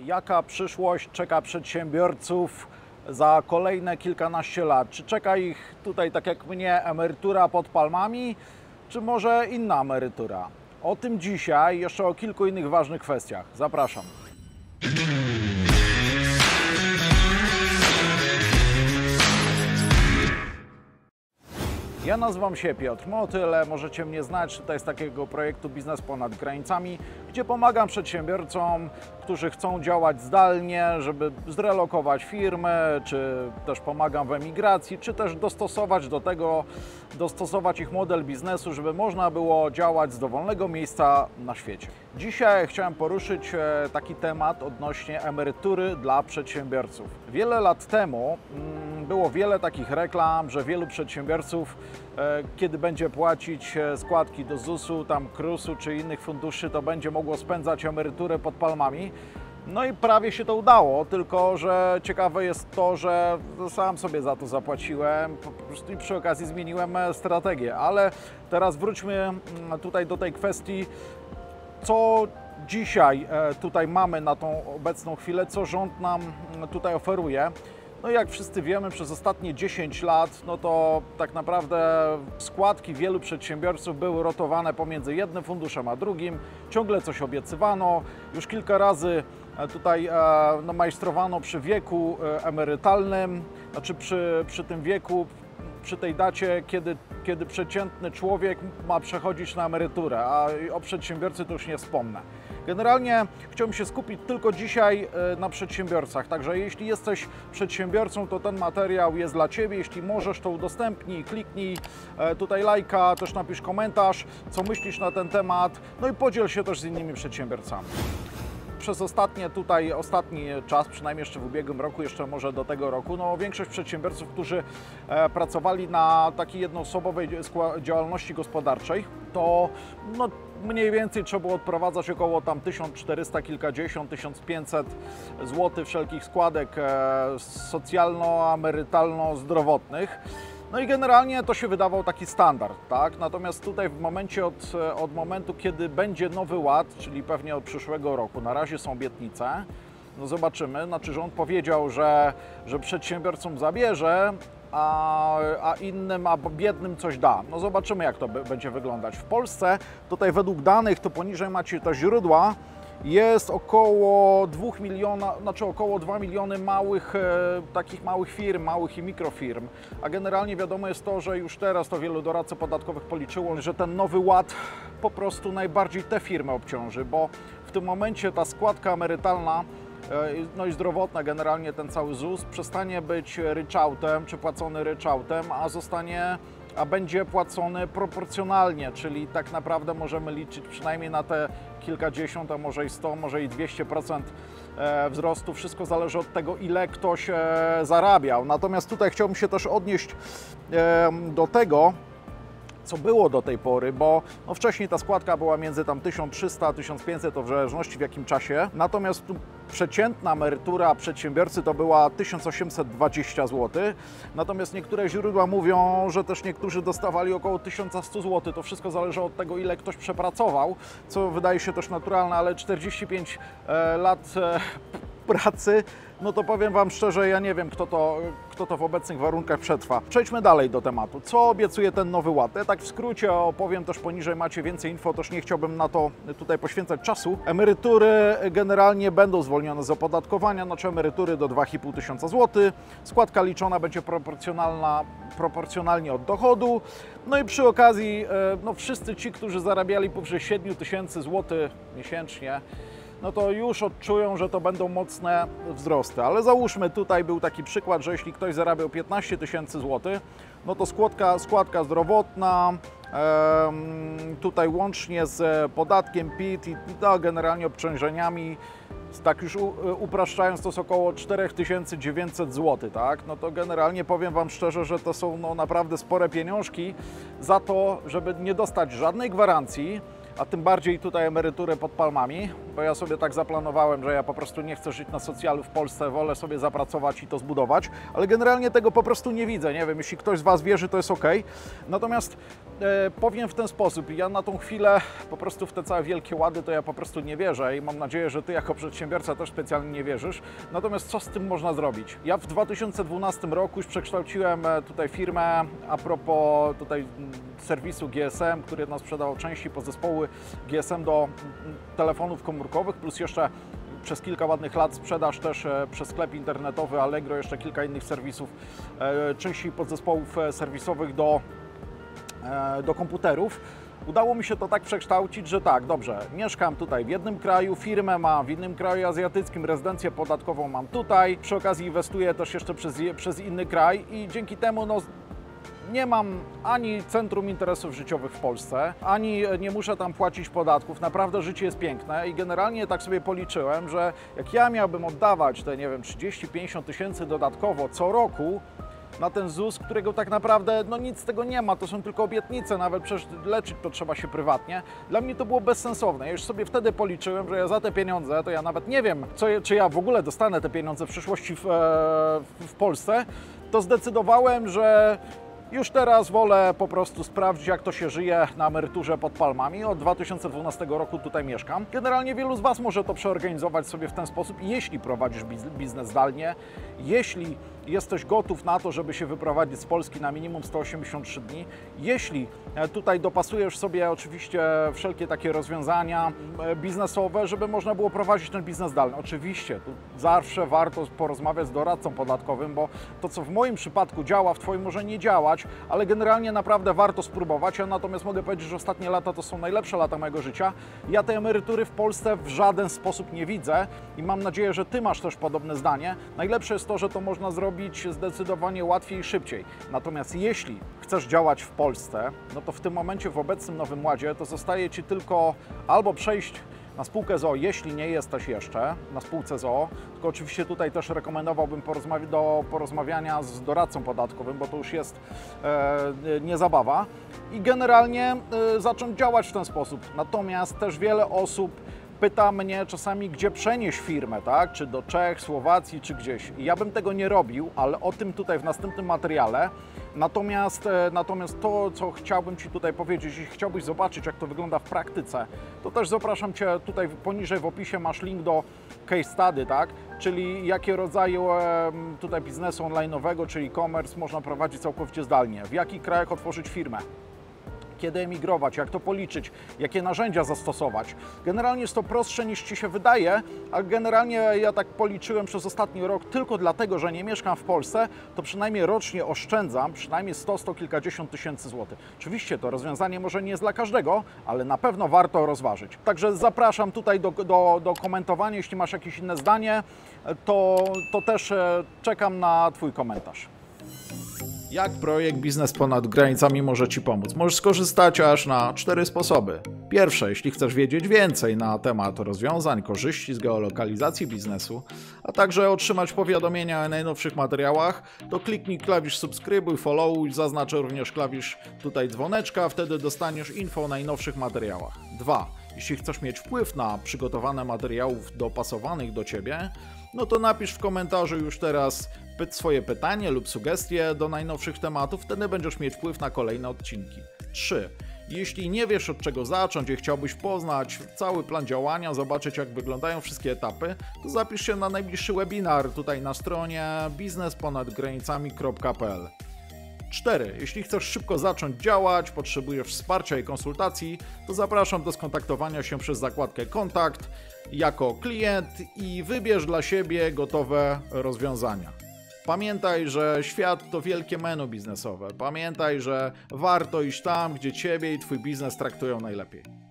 Jaka przyszłość czeka przedsiębiorców za kolejne kilkanaście lat? Czy czeka ich tutaj, tak jak mnie, emerytura pod palmami, czy może inna emerytura? O tym dzisiaj, jeszcze o kilku innych ważnych kwestiach. Zapraszam. Ja nazywam się Piotr Motyl, możecie mnie znać tutaj z takiego projektu Biznes Ponad Granicami, gdzie pomagam przedsiębiorcom, którzy chcą działać zdalnie, żeby zrelokować firmy, czy też pomagam w emigracji, czy też dostosować ich model biznesu, żeby można było działać z dowolnego miejsca na świecie. Dzisiaj chciałem poruszyć taki temat odnośnie emerytury dla przedsiębiorców. Wiele lat temu było wiele takich reklam, że wielu przedsiębiorców, kiedy będzie płacić składki do ZUS-u, tam KRUS-u czy innych funduszy, to będzie mogło spędzać emeryturę pod palmami. No i prawie się to udało, tylko że ciekawe jest to, że sam sobie za to zapłaciłem po prostu i przy okazji zmieniłem strategię. Ale teraz wróćmy tutaj do tej kwestii, co dzisiaj tutaj mamy na tą obecną chwilę, co rząd nam tutaj oferuje. No i jak wszyscy wiemy, przez ostatnie 10 lat, no to tak naprawdę składki wielu przedsiębiorców były rotowane pomiędzy jednym funduszem a drugim. Ciągle coś obiecywano. Już kilka razy tutaj majstrowano przy wieku emerytalnym, znaczy przy tym wieku, przy tej dacie, kiedy przeciętny człowiek ma przechodzić na emeryturę, a o przedsiębiorcy to już nie wspomnę. Generalnie chciałbym się skupić tylko dzisiaj na przedsiębiorcach, także jeśli jesteś przedsiębiorcą, to ten materiał jest dla Ciebie. Jeśli możesz, to udostępnij, kliknij tutaj lajka, też napisz komentarz, co myślisz na ten temat, no i podziel się też z innymi przedsiębiorcami. Przez ostatni czas, przynajmniej jeszcze w ubiegłym roku, jeszcze może do tego roku, no większość przedsiębiorców, którzy pracowali na takiej jednoosobowej działalności gospodarczej, to no, mniej więcej trzeba było odprowadzać około tam 1400, kilkadziesiąt, 1500 zł wszelkich składek socjalno-emerytalno-zdrowotnych. No i generalnie to się wydawał taki standard, tak? Natomiast tutaj w momencie od momentu, kiedy będzie nowy ład, czyli pewnie od przyszłego roku, na razie są obietnice, no zobaczymy, znaczy rząd powiedział, że przedsiębiorcom zabierze, a innym, a biednym coś da. No zobaczymy, jak to będzie wyglądać. W Polsce, tutaj według danych, to poniżej macie te źródła, jest około 2 miliona, znaczy około 2 miliony takich małych firm, małych i mikrofirm. A generalnie wiadomo jest to, że już teraz to wielu doradców podatkowych policzyło, że ten nowy ład po prostu najbardziej te firmy obciąży, bo w tym momencie ta składka emerytalna, no i zdrowotna, generalnie ten cały ZUS przestanie być ryczałtem, czy płacony ryczałtem, a będzie płacony proporcjonalnie, czyli tak naprawdę możemy liczyć przynajmniej na te kilkadziesiąt, a może i 100, może i 200% wzrostu. Wszystko zależy od tego, ile ktoś zarabiał. Natomiast tutaj chciałbym się też odnieść do tego, co było do tej pory, bo no wcześniej ta składka była między tam 1300 a 1500, to w zależności w jakim czasie. Natomiast tu przeciętna emerytura przedsiębiorcy to była 1820 zł. Natomiast niektóre źródła mówią, że też niektórzy dostawali około 1100 zł. To wszystko zależy od tego, ile ktoś przepracował, co wydaje się też naturalne, ale 45 lat pracy, no to powiem Wam szczerze, ja nie wiem, kto to w obecnych warunkach przetrwa. Przejdźmy dalej do tematu. Co obiecuje ten nowy ład? Ja tak w skrócie opowiem, też poniżej macie więcej info, też nie chciałbym na to tutaj poświęcać czasu. Emerytury generalnie będą zwolnione z opodatkowania, znaczy emerytury do 2500 zł. Składka liczona będzie proporcjonalnie od dochodu. No i przy okazji, no wszyscy ci, którzy zarabiali powyżej 7000 zł miesięcznie, no to już odczują, że to będą mocne wzrosty. Ale załóżmy, tutaj był taki przykład, że jeśli ktoś zarabiał 15 000 zł, no to składka zdrowotna, tutaj łącznie z podatkiem PIT i generalnie obciążeniami, tak już upraszczając, to jest około 4900 zł, tak? No to generalnie powiem Wam szczerze, że to są no naprawdę spore pieniążki za to, żeby nie dostać żadnej gwarancji, a tym bardziej tutaj emeryturę pod palmami, bo ja sobie tak zaplanowałem, że ja po prostu nie chcę żyć na socjalu w Polsce, wolę sobie zapracować i to zbudować, ale generalnie tego po prostu nie widzę, nie wiem, jeśli ktoś z Was wierzy, to jest ok. Natomiast powiem w ten sposób, ja na tą chwilę po prostu w te całe wielkie łady to ja po prostu nie wierzę i mam nadzieję, że Ty jako przedsiębiorca też specjalnie nie wierzysz. Natomiast co z tym można zrobić? Ja w 2012 roku już przekształciłem tutaj firmę a propos tutaj serwisu GSM, który nas sprzedawał części podzespoły GSM do telefonów komórkowych, plus jeszcze przez kilka ładnych lat sprzedaż też przez sklep internetowy Allegro, jeszcze kilka innych serwisów, części podzespołów serwisowych do komputerów. Udało mi się to tak przekształcić, że tak, dobrze, mieszkam tutaj w jednym kraju, firmę mam w innym kraju azjatyckim, rezydencję podatkową mam tutaj, przy okazji inwestuję też jeszcze przez inny kraj i dzięki temu no, nie mam ani centrum interesów życiowych w Polsce, ani nie muszę tam płacić podatków. Naprawdę życie jest piękne i generalnie tak sobie policzyłem, że jak ja miałbym oddawać te, nie wiem, 30-50 tysięcy dodatkowo co roku na ten ZUS, którego tak naprawdę no nic z tego nie ma, to są tylko obietnice, nawet przecież leczyć to trzeba się prywatnie. Dla mnie to było bezsensowne. Ja już sobie wtedy policzyłem, że ja za te pieniądze, to ja nawet nie wiem, czy ja w ogóle dostanę te pieniądze w przyszłości w Polsce, to zdecydowałem, że już teraz wolę po prostu sprawdzić, jak to się żyje na emeryturze pod palmami. Od 2012 roku tutaj mieszkam. Generalnie wielu z Was może to przeorganizować sobie w ten sposób, jeśli prowadzisz biznes zdalnie, jeśli jesteś gotów na to, żeby się wyprowadzić z Polski na minimum 183 dni, jeśli tutaj dopasujesz sobie oczywiście wszelkie takie rozwiązania biznesowe, żeby można było prowadzić ten biznes zdalny. Oczywiście, tu zawsze warto porozmawiać z doradcą podatkowym, bo to, co w moim przypadku działa, w Twoim może nie działać, ale generalnie naprawdę warto spróbować. Ja natomiast mogę powiedzieć, że ostatnie lata to są najlepsze lata mojego życia. Ja tej emerytury w Polsce w żaden sposób nie widzę i mam nadzieję, że Ty masz też podobne zdanie. Najlepsze jest to, że to można zrobić zdecydowanie łatwiej i szybciej. Natomiast jeśli chcesz działać w Polsce, no to w tym momencie w obecnym Nowym Ładzie to zostaje Ci tylko albo przejść na spółkę z o.o., jeśli nie jesteś jeszcze na spółce z o.o., tylko oczywiście tutaj też rekomendowałbym do porozmawiania z doradcą podatkowym, bo to już jest nie zabawa i generalnie zacząć działać w ten sposób. Natomiast też wiele osób pyta mnie czasami, gdzie przenieść firmę, tak? Czy do Czech, Słowacji, czy gdzieś. I ja bym tego nie robił, ale o tym tutaj w następnym materiale. Natomiast to, co chciałbym Ci tutaj powiedzieć, jeśli chciałbyś zobaczyć, jak to wygląda w praktyce, to też zapraszam Cię tutaj poniżej w opisie, masz link do case study, tak? Czyli jakie rodzaje tutaj biznesu online'owego, czy e-commerce można prowadzić całkowicie zdalnie, w jakich krajach otworzyć firmę, kiedy emigrować, jak to policzyć, jakie narzędzia zastosować. Generalnie jest to prostsze niż Ci się wydaje, a generalnie ja tak policzyłem przez ostatni rok tylko dlatego, że nie mieszkam w Polsce, to przynajmniej rocznie oszczędzam przynajmniej 100 kilkadziesiąt tysięcy złotych. Oczywiście to rozwiązanie może nie jest dla każdego, ale na pewno warto rozważyć. Także zapraszam tutaj do komentowania, jeśli masz jakieś inne zdanie, to też czekam na Twój komentarz. Jak projekt Biznes ponad granicami może Ci pomóc? Możesz skorzystać aż na 4 sposoby. Pierwsze, jeśli chcesz wiedzieć więcej na temat rozwiązań, korzyści z geolokalizacji biznesu, a także otrzymać powiadomienia o najnowszych materiałach, to kliknij klawisz subskrybuj, followuj, zaznaczę również klawisz tutaj dzwoneczka, wtedy dostaniesz info o najnowszych materiałach. 2. Jeśli chcesz mieć wpływ na przygotowane materiałów dopasowanych do Ciebie, no to napisz w komentarzu już teraz swoje pytanie lub sugestie do najnowszych tematów, wtedy będziesz mieć wpływ na kolejne odcinki. 3. Jeśli nie wiesz, od czego zacząć i chciałbyś poznać cały plan działania, zobaczyć, jak wyglądają wszystkie etapy, to zapisz się na najbliższy webinar tutaj na stronie biznesponadgranicami.pl. 4. Jeśli chcesz szybko zacząć działać, potrzebujesz wsparcia i konsultacji, to zapraszam do skontaktowania się przez zakładkę Kontakt jako klient i wybierz dla siebie gotowe rozwiązania. Pamiętaj, że świat to wielkie menu biznesowe. Pamiętaj, że warto iść tam, gdzie Ciebie i Twój biznes traktują najlepiej.